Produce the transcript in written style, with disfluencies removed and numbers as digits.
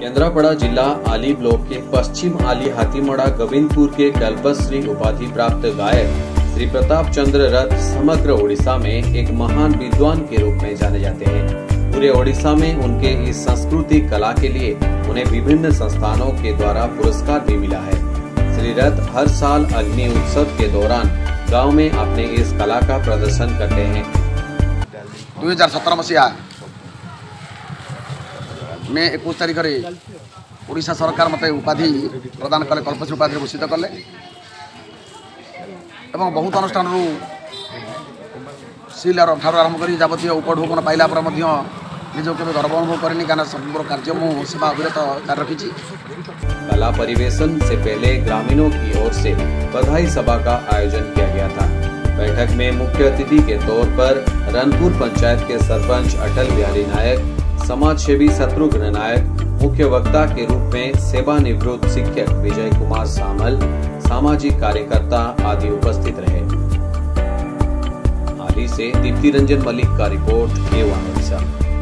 केंद्रापड़ा जिला आली ब्लॉक के पश्चिम आली हाथीमड़ा गोविंदपुर के कल्पश्री उपाधि प्राप्त गायक श्री प्रताप चंद्र रथ समग्र ओडिशा में एक महान विद्वान के रूप में जाने जाते हैं। पूरे ओडिशा में उनके इस सांस्कृतिक कला के लिए उन्हें विभिन्न संस्थानों के द्वारा पुरस्कार भी मिला है। श्री रथ हर साल अग्नि उत्सव के दौरान गांव में अपने इस कला का प्रदर्शन करते हैं। 2017 मसीहा में 21 तारीख में ओडिशा सरकार मत उपाधि प्रदान कले, कल्पश्री उपाधि भूषित कले एवं बहुत अनुष्ठान सिल ठार आरंभ कर जबतीय उपढौकन पाइला पर निजक के गर्व अनुभव करनी क्या समग्र कार्य मु सेवा अविरत जारी रखी। कला परिवेशन से पहले ग्रामीणों की ओर से बधाई सभा का आयोजन किया गया था। बैठक में मुख्य अतिथि के तौर पर रनपुर पंचायत के सरपंच अटल बिहारी नायक, समाज सेवी शत्रुघ्न नायक, मुख्य वक्ता के रूप में सेवानिवृत्त शिक्षक विजय कुमार सामल, सामाजिक कार्यकर्ता आदि उपस्थित रहे। आली से दीप्ति रंजन मलिक का रिपोर्ट A1 ओडिशा।